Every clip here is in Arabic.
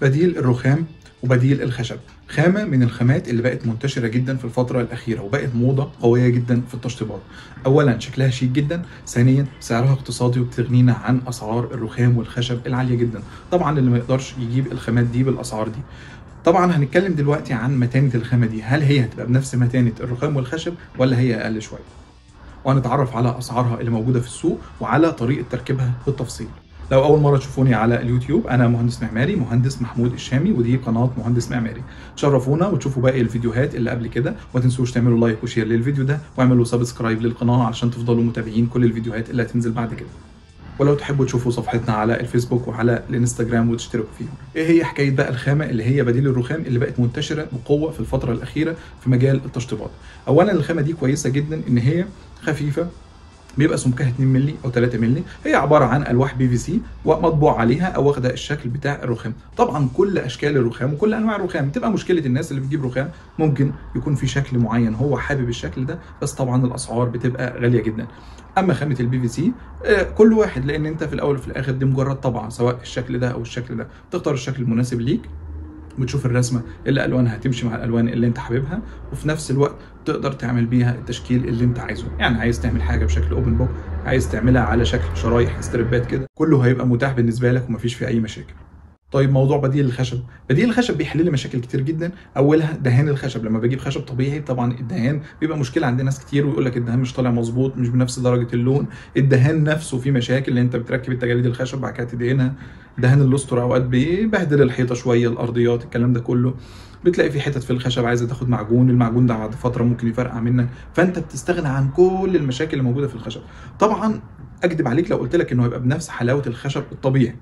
بديل الرخام وبديل الخشب، خامة من الخامات اللي بقت منتشرة جدا في الفترة الأخيرة وبقت موضة قوية جدا في التشطيبات. أولا شكلها شيك جدا، ثانيا سعرها اقتصادي وبتغنينا عن أسعار الرخام والخشب العالية جدا. طبعا اللي ما يقدرش يجيب الخامات دي بالأسعار دي. طبعا هنتكلم دلوقتي عن متانة الخامة دي، هل هي هتبقى بنفس متانة الرخام والخشب ولا هي أقل شوية؟ وهنتعرف على أسعارها اللي موجودة في السوق وعلى طريقة تركيبها بالتفصيل. لو أول مرة تشوفوني على اليوتيوب، أنا مهندس معماري، مهندس محمود الشامي، ودي قناة مهندس معماري. تشرفونا وتشوفوا باقي الفيديوهات اللي قبل كده، وما تنسوش تعملوا لايك وشير للفيديو ده، واعملوا سبسكرايب للقناة علشان تفضلوا متابعين كل الفيديوهات اللي هتنزل بعد كده. ولو تحبوا تشوفوا صفحتنا على الفيسبوك وعلى الانستجرام وتشتركوا فيهم. ايه هي حكايه بقى الخامه اللي هي بديل الرخام اللي بقت منتشره بقوه في الفتره الاخيره في مجال التشطيبات؟ اولا الخامه دي كويسه جدا ان هي خفيفه، بيبقى سمكها 2 مللي او 3 مللي، هي عباره عن الواح بي في سي ومطبوع عليها او واخده الشكل بتاع الرخام. طبعا كل اشكال الرخام وكل انواع الرخام بتبقى مشكله الناس اللي بتجيب رخام ممكن يكون في شكل معين هو حابب الشكل ده، بس طبعا الاسعار بتبقى غاليه جدا. اما خامه البي في سي كل واحد، لان انت في الاول وفي الاخر دي مجرد طبعه، سواء الشكل ده او الشكل ده، تختار الشكل المناسب ليك وتشوف الرسمه اللي الوانها هتمشي مع الالوان اللي انت حاببها، وفي نفس الوقت تقدر تعمل بيها التشكيل اللي انت عايزه. يعني عايز تعمل حاجه بشكل اوبن بوك، عايز تعملها على شكل شرايح ستريبات كده، كله هيبقى متاح بالنسبه لك ومفيش فيه اي مشاكل. طيب موضوع بديل الخشب، بديل الخشب بيحل لي مشاكل كتير جدا. اولها دهان الخشب. لما بجيب خشب طبيعي طبعا الدهان بيبقى مشكله عند ناس كتير، ويقول لك الدهان مش طالع مظبوط، مش بنفس درجه اللون. الدهان نفسه فيه مشاكل، لان انت بتركب التجاليد الخشب بعد كده تدهنها. دهان اللوستر اوقات بيبهدل الحيطه شويه، الارضيات، الكلام ده كله. بتلاقي في حتت في الخشب عايزه تاخد معجون، المعجون ده بعد فتره ممكن يفرقع منك، فانت بتستغنى عن كل المشاكل اللي موجوده في الخشب. طبعا اكدب عليك لو قلت لك انه هيبقى بنفس حلاوه الخشب الطبيعي،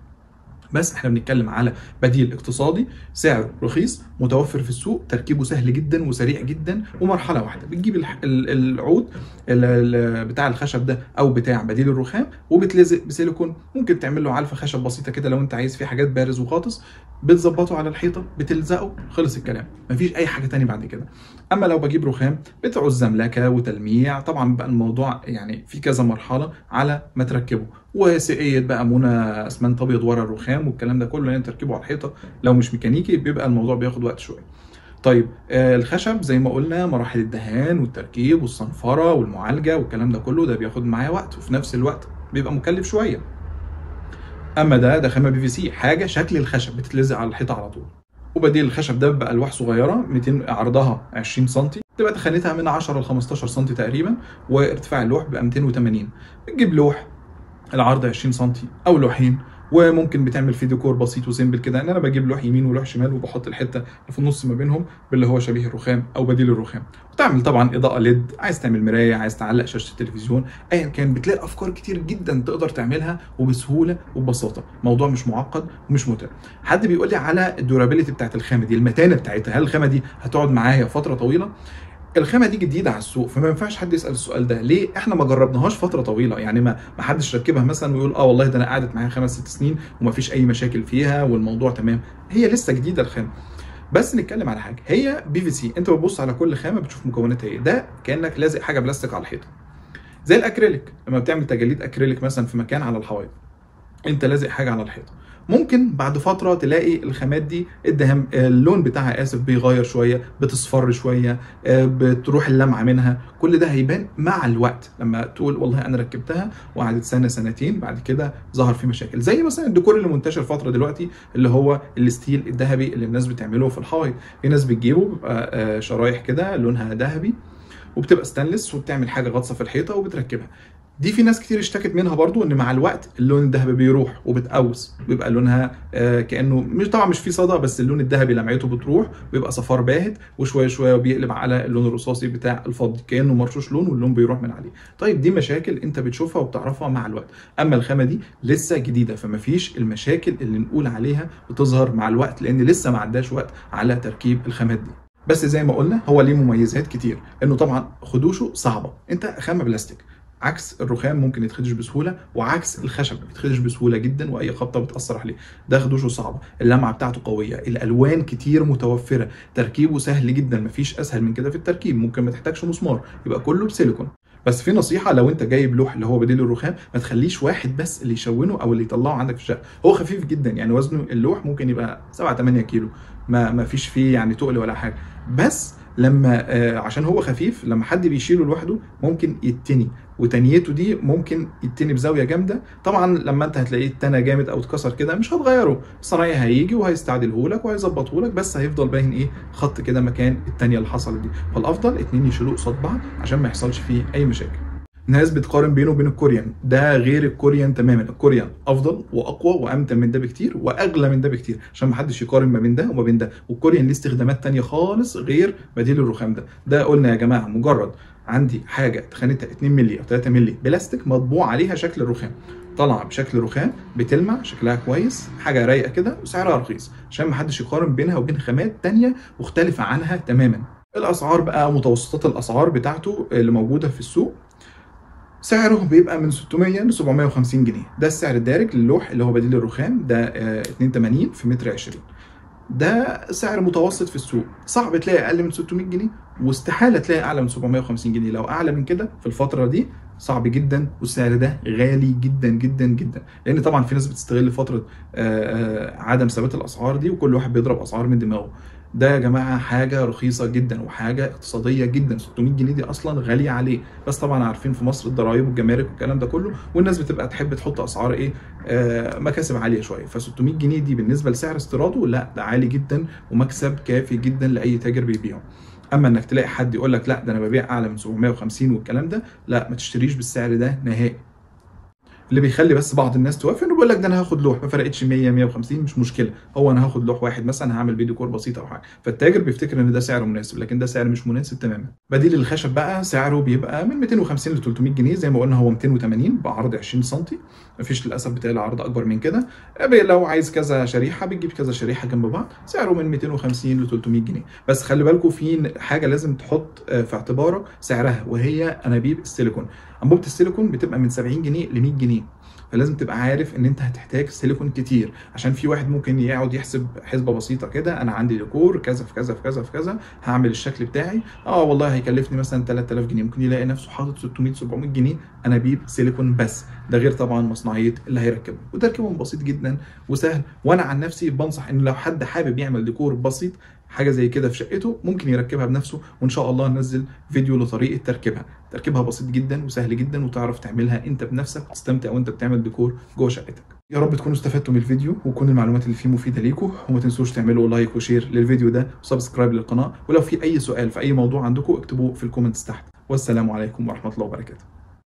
بس احنا بنتكلم على بديل اقتصادي، سعره رخيص، متوفر في السوق، تركيبه سهل جدا وسريع جدا، ومرحله واحده بتجيب العود بتاع الخشب ده او بتاع بديل الرخام وبتلزق بسيليكون. ممكن تعمل له علفه خشب بسيطه كده لو انت عايز فيه حاجات بارز وغاطس، بتظبطه على الحيطه، بتلزقه، خلص الكلام، مفيش اي حاجه تاني بعد كده. اما لو بجيب رخام بتعوز زملكه وتلميع، طبعا بقى الموضوع يعني في كذا مرحله على ما تركبه، وسقيه بقى منى اسمنت ابيض ورا الرخام والكلام ده كله، لان تركيبه على الحيطه لو مش ميكانيكي بيبقى الموضوع بياخد وقت شويه. طيب الخشب زي ما قلنا مراحل الدهان والتركيب والصنفره والمعالجه والكلام ده كله، ده بياخد معايا وقت وفي نفس الوقت بيبقى مكلف شويه. اما ده خامه بي في سي، حاجه شكل الخشب بتتلزق على الحيطه على طول. وبديل الخشب ده بقى الواح صغيره 200 عرضها 20 سم، تبقى تخانتها من 10 ل 15 سم تقريبا، وارتفاع اللوح بقى 280. بتجيب لوح العرض 20 سم او لوحين، وممكن بتعمل فيه ديكور بسيط وسيمبل كده، ان انا بجيب لوح يمين ولوح شمال وبحط الحته اللي في النص ما بينهم باللي هو شبيه الرخام او بديل الرخام. وتعمل طبعا اضاءه ليد، عايز تعمل مرايه، عايز تعلق شاشه التلفزيون، ايا كان بتلاقي افكار كتير جدا تقدر تعملها وبسهوله وببساطه. موضوع مش معقد ومش متعب. حد بيقول لي على الدورابيلتي بتاعت الخامه دي، المتانه بتاعتها، هل الخامه دي هتقعد معايا فتره طويله؟ الخامه دي جديده على السوق، فما ينفعش حد يسال السؤال ده. ليه؟ احنا ما جربناهاش فتره طويله، يعني ما حدش ركبها مثلا ويقول اه والله ده انا قعدت معايا 5 6 سنين وما فيش اي مشاكل فيها والموضوع تمام. هي لسه جديده الخامه. بس نتكلم على حاجه، هي بي في سي، انت بتبص على كل خامه بتشوف مكوناتها ايه. ده كانك لازق حاجه بلاستيك على الحيطه، زي الاكريليك. لما بتعمل تجليد اكريليك مثلا في مكان على الحوائط، انت لازق حاجه على الحيطه. ممكن بعد فتره تلاقي الخامات دي الدهان اللون بتاعها بيغير شويه، بتصفر شويه، بتروح اللمعه منها. كل ده هيبان مع الوقت لما تقول والله انا ركبتها وقعدت سنه سنتين، بعد كده ظهر في مشاكل. زي مثلا الديكور اللي منتشر فتره دلوقتي اللي هو الستيل الذهبي اللي الناس بتعمله في الحائط. في ناس بتجيبه بيبقى شرايح كده لونها ذهبي وبتبقى ستانلس، وبتعمل حاجه غطسه في الحيطه وبتركبها. دي في ناس كتير اشتكت منها برضو، ان مع الوقت اللون الذهبي بيروح وبتقوس، بيبقى لونها كانه مش في صدى، بس اللون الذهبي لمعته بتروح، بيبقى صفار باهت، وشويه شويه بيقلب على اللون الرصاصي بتاع الفضي، كانه مرشوش لون واللون بيروح من عليه. طيب دي مشاكل انت بتشوفها وبتعرفها مع الوقت. اما الخامه دي لسه جديده، فما فيش المشاكل اللي نقول عليها بتظهر مع الوقت، لان لسه ما عداش وقت على تركيب الخامات دي. بس زي ما قلنا هو ليه مميزات كتير، انه طبعا خدوشه صعبه، انت خامه بلاستيك، عكس الرخام ممكن يتخدش بسهوله، وعكس الخشب بيتخدش بسهوله جدا واي خبطه بتاثر عليه. ده خدوشه صعبه، اللمعه بتاعته قويه، الالوان كتير متوفره، تركيبه سهل جدا، مفيش اسهل من كده في التركيب، ممكن ما تحتاجش مسمار، يبقى كله بسيليكون. بس في نصيحه، لو انت جايب لوح اللي هو بديل الرخام ما تخليش واحد بس اللي يشونه او اللي يطلعه عندك في الشقه. هو خفيف جدا يعني، وزنه اللوح ممكن يبقى 7 8 كيلو، ما فيش فيه يعني تقل ولا حاجه. بس لما عشان هو خفيف لما حد بيشيله لوحده ممكن يتني، وتنيته دي ممكن يتني بزاويه جامده. طبعا لما انت هتلاقيه اتنى جامد او اتكسر كده مش هتغيره، الصنايعي هيجي وهيستعدله لك وهيظبطه لك، بس هيفضل باين ايه خط كده مكان التانيه اللي حصلت دي. فالافضل اتنين يشيلوه قصاد بعض عشان ما يحصلش فيه اي مشاكل. ناس بتقارن بينه وبين الكوريان، ده غير الكوريان تماما. الكوريان افضل واقوى وامتن من ده بكتير واغلى من ده بكتير، عشان ما حدش يقارن ما بين ده وما بين ده. والكوريان ليه استخدامات تانية خالص غير بديل الرخام ده قلنا يا جماعه مجرد عندي حاجه تخانتها 2 مللي او 3 مللي بلاستيك مطبوع عليها شكل الرخام، طالعه بشكل رخام، بتلمع، شكلها كويس، حاجه رايقه كده وسعرها رخيص، عشان ما حدش يقارن بينها وبين خامات تانية مختلفه عنها تماما. الاسعار بقى، متوسطات الاسعار بتاعته اللي موجوده في السوق سعره بيبقى من 600 ل 750 جنيه. ده السعر الدارج للوح اللي هو بديل الرخام ده 82 في متر 20. ده سعر متوسط في السوق، صعب تلاقي اقل من 600 جنيه واستحاله تلاقي اعلى من 750 جنيه. لو اعلى من كده في الفتره دي صعب جدا، والسعر ده غالي جدا جدا جدا، لان طبعا في ناس بتستغل فتره عدم ثبات الاسعار دي وكل واحد بيضرب اسعار من دماغه. ده يا جماعه حاجه رخيصه جدا وحاجه اقتصاديه جدا. 600 جنيه دي اصلا غاليه عليه، بس طبعا عارفين في مصر الضرايب والجمارك والكلام ده كله، والناس بتبقى تحب تحط اسعار ايه مكاسب عاليه شويه. ف 600 جنيه دي بالنسبه لسعر استيراده لا ده عالي جدا ومكسب كافي جدا لاي تاجر بيبيعه. اما انك تلاقي حد يقول لك لا ده انا ببيع اعلى من 750 والكلام ده، لا ما تشتريش بالسعر ده نهائي. اللي بيخلي بس بعض الناس توافق انه بيقول لك ده انا هاخد لوح ما فرقتش 100 150 مش مشكله، هو انا هاخد لوح واحد مثلا هعمل بيه ديكور بسيط او حاجه، فالتاجر بيفتكر ان ده سعر مناسب، لكن ده سعر مش مناسب تماما. بديل الخشب بقى سعره بيبقى من 250 ل 300 جنيه، زي ما قلنا هو 280 بعرض 20 سم، مفيش للاسف بتاعي عرض اكبر من كده. لو عايز كذا شريحه بتجيب كذا شريحه جنب بعض، سعره من 250 ل 300 جنيه. بس خلي بالكم في حاجه لازم تحط في اعتبارك سعرها، وهي انابيب السيليكون. انبوبه السيليكون بتبقى من 70 جنيه ل 100 جنيه، فلازم تبقى عارف ان انت هتحتاج سيليكون كتير، عشان في واحد ممكن يقعد يحسب حسبه بسيطه كده، انا عندي ديكور كذا في كذا في كذا في كذا، هعمل الشكل بتاعي والله هيكلفني مثلا 3000 جنيه، ممكن يلاقي نفسه حاطط 600 700 جنيه انابيب سيليكون بس. ده غير طبعا مصنعيه اللي هيركبه، وتركيبهم بسيط جدا وسهل. وانا عن نفسي بنصح ان لو حد حابب يعمل ديكور بسيط حاجه زي كده في شقته ممكن يركبها بنفسه، وان شاء الله ننزل فيديو لطريقه تركيبها بسيط جدا وسهل جدا، وتعرف تعملها انت بنفسك وتستمتع وانت بتعمل ديكور جوه شقتك. يا رب تكونوا استفدتوا من الفيديو وتكون المعلومات اللي فيه مفيده ليكم، وما تنسوش تعملوا لايك وشير للفيديو ده وسبسكرايب للقناه، ولو في اي سؤال في اي موضوع عندكم اكتبوه في الكومنتس تحت. والسلام عليكم ورحمه الله وبركاته.